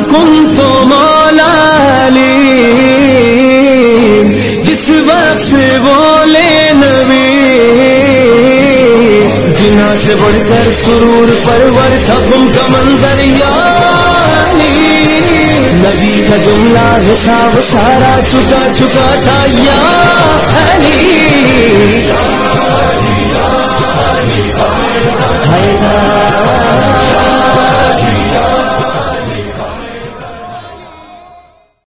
कुंतु मौला अली, जिस वक्त बोले नबी, जिन्ना से बढ़कर सुरूर परवर था उनका मंजर यानी। नबी का जुमला हिसाब सारा चुका चुका था या अली।